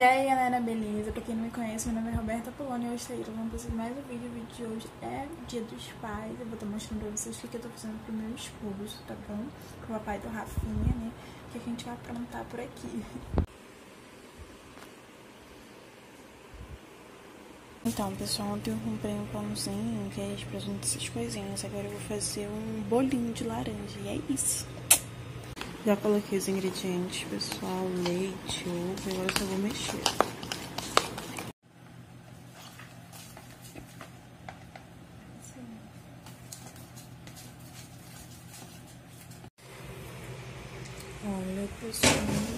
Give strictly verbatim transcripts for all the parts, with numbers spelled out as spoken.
E aí galera, beleza? Pra quem não me conhece, meu nome é Roberta Polônia e hoje estou gravando pra vocês mais um vídeo. O vídeo de hoje é Dia dos Pais. Eu vou estar mostrando pra vocês o que eu tô fazendo pro meu esposo, tá bom? Pro papai do Rafinha, né? O que a gente vai aprontar por aqui. Então, pessoal, ontem eu comprei um pãozinho, que é pra gente essas coisinhas. Agora eu vou fazer um bolinho de laranja e é isso. Já coloquei os ingredientes, pessoal, leite, ovo, agora eu só vou mexer. Olha, pessoal.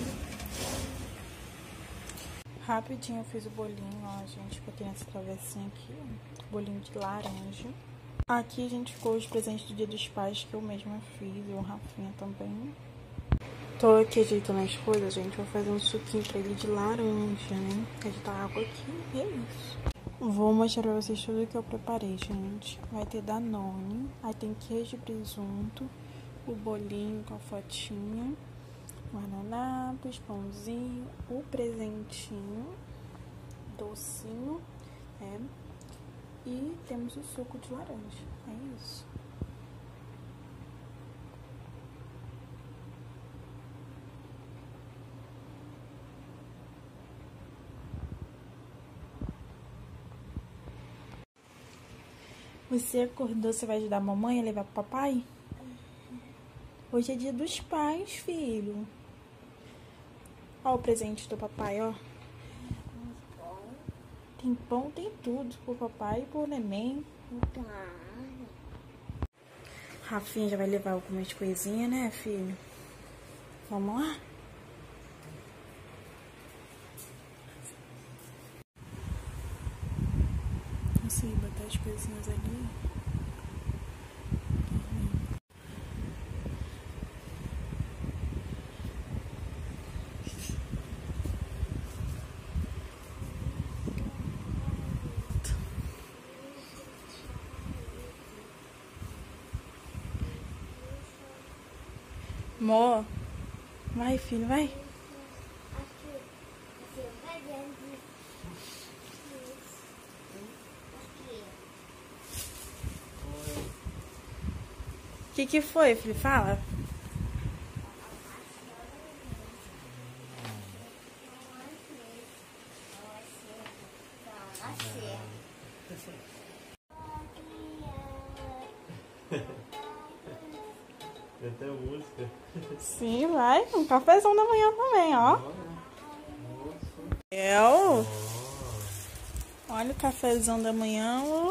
Rapidinho eu fiz o bolinho, ó, gente, botei nessa travessinha aqui, ó, bolinho de laranja. Aqui a gente ficou os presentes do Dia dos Pais que eu mesma fiz, e o Rafinha também. Tô aqui ajeitando as coisas, gente. Vou fazer um suquinho pra ele de laranja, né? Ajeitar água aqui e é isso. Vou mostrar pra vocês tudo que eu preparei, gente. Vai ter Danone, aí tem queijo e presunto, o bolinho com a fotinha, guardanapos, pãozinho, o presentinho, docinho, é. E temos o suco de laranja. É isso. Você acordou, você vai ajudar a mamãe a levar pro papai? Hoje é dia dos pais, filho. Ó o presente do papai, ó. Tem pão, tem tudo pro papai e pro neném. Rafinha já vai levar algumas coisinhas, né, filho? Vamos lá? Consegui botar as coisinhas ali. Mó, vai, filho, vai. O que que foi, filho? Fala. Tem até música. Sim, vai. Um cafezão da manhã também, ó. Eu. Olha o cafezão da manhã, ó.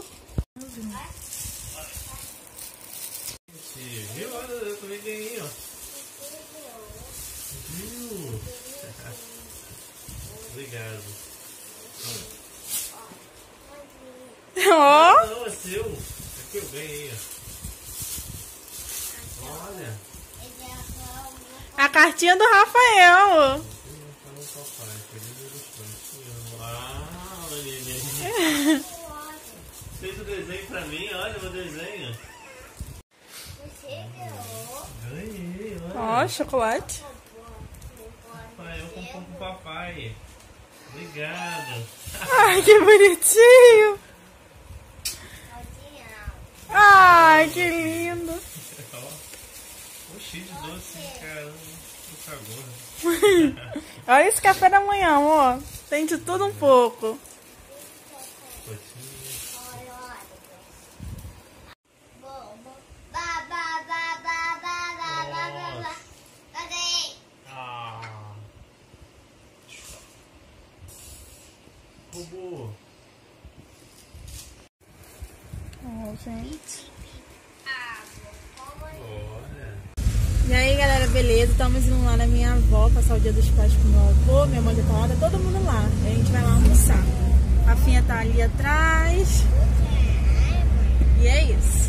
Viu? Olha, eu também ganhei, ó. Viu? Obrigado. Ó. Ah, não, é seu. Aqui eu ganhei, ó. Olha. A cartinha do Rafael. Ah, menina. Fez o desenho pra mim, olha o meu desenho. Ganhei, olha. Ó, chocolate. Papai, eu comprei pro papai. Obrigado. Ai, que bonitinho. Ai, que lindo. Ó, cheio de doce, caramba. Tô cagando. Olha esse café da manhã, amor. Tem de tudo um pouco. Robô. Ó, gente. Olha. E aí, galera, beleza? Estamos indo lá na minha avó, passar o Dia dos Pais com meu avô, minha mãe já tá lá, tá todo mundo lá. E a gente vai lá almoçar. A Rafinha tá ali atrás. E é isso.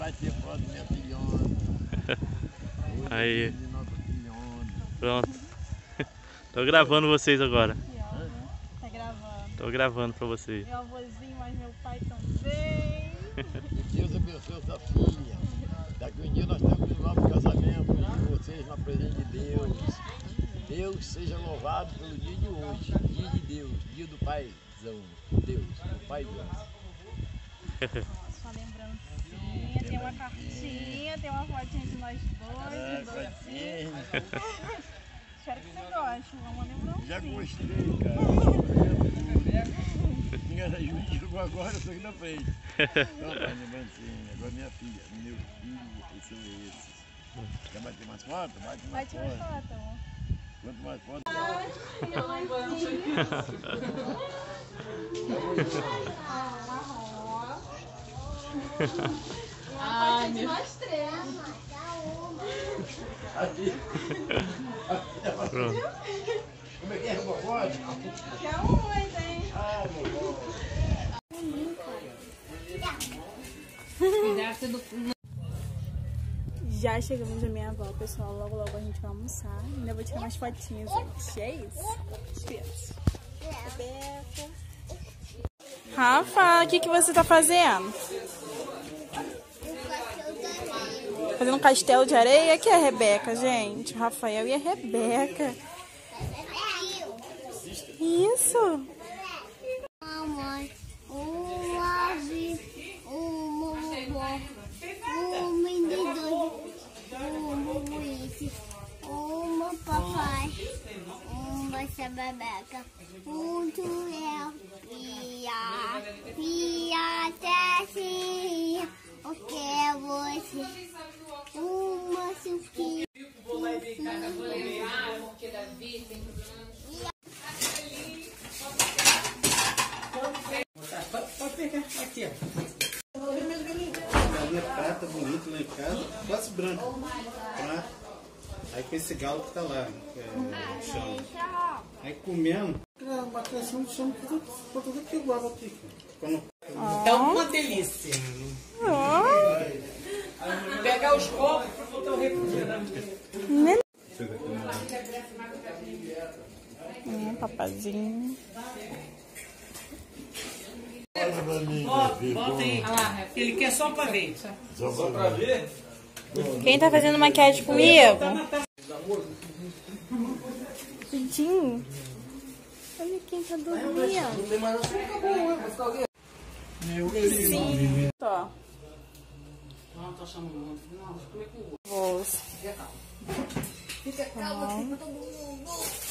bater foto da minha filhona. Aí. De nossa filhona. Pronto. Tô gravando vocês agora. Tá gravando. Tô gravando pra vocês. Meu avôzinho, mas meu pai também. Que Deus abençoe sua filha. Daqui um dia nós temos um novo casamento de vocês na presença de Deus. Deus seja louvado pelo dia de hoje. Dia de Deus, dia do Paizão. Deus, do Paizão. Uma lembrancinha, tem uma cartinha, tem uma fotinha de nós dois, É, de dois fotinha. Espero que você goste, uma lembrancinha. Já gostei, cara. Tinha juízo agora, eu tô aqui na frente. Então, pai, lembrancinha. Agora minha filha, meu filho, são esses. Quer bater mais foto? Bate mais Bate mais foto. foto, amor. Quanto mais foto. Ai, meu Deus. Aqui. Pronto. Como é que é? Uma foto? Quer uma, hein? Ah, meu bom. Já chegamos na minha avó, pessoal. Logo, logo a gente vai almoçar. Ainda vou tirar umas fotinhas, gente. É isso. Esqueça. Rebeca. Rafa, o que, que você tá fazendo? Fazendo um castelo de areia? Aqui é a Rebeca, gente. O Rafael e a Rebeca. Isso. Mamãe, um ave, um vovó, um menino, um bubuíte, uma papai, um baixa bebeca, um turel, pia, pia, tecinha, o que é você? Uma suquinha. Pode pegar aqui, ó. Galinha prata, bonita lá em casa, quase branca. Prata. Aí com esse galo que tá lá, que é o chão. Aí comendo, uma criação de chão que tá tudo aqui igual aqui. Quando... É uma delícia. Pegar os copos para botar o refrigerante. Hum, papazinho. Ó, bota aí. Olha lá, ele quer só para ver. Só pra ver? Quem tá fazendo maquiagem comigo? Pintinho. Olha quem tá dormindo. Sim. Ó. Não, tô chamando. Não, como é que eu vou? Bolsa. Fica calma, fica todo mundo.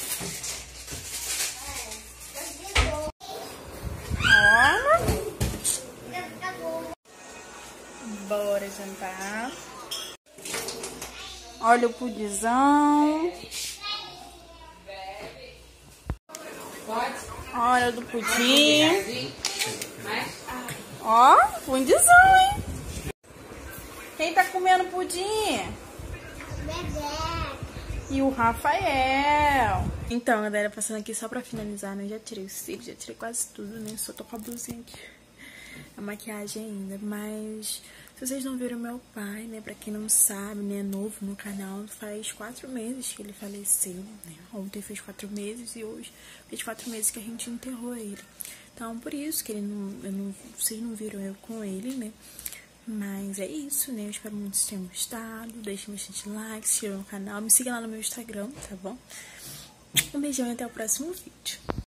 Bora jantar. Olha o pudizão. Olha do pudim. Ó, pudizão, hein? Quem tá comendo pudim? E o Rafael. Então, galera, passando aqui só pra finalizar, né? Já tirei os cílios, já tirei quase tudo, né? Só tô com a blusinha aqui. A maquiagem ainda, mas se vocês não viram meu pai, né, pra quem não sabe, né, é novo no canal, faz quatro meses que ele faleceu, né, ontem fez quatro meses e hoje fez quatro meses que a gente enterrou ele, então por isso que ele não, eu não vocês não viram eu com ele, né, mas é isso, né, eu espero muito que vocês tenham gostado, deixem bastante like, se inscrevam no canal, me siga lá no meu Instagram, tá bom? Um beijão e até o próximo vídeo.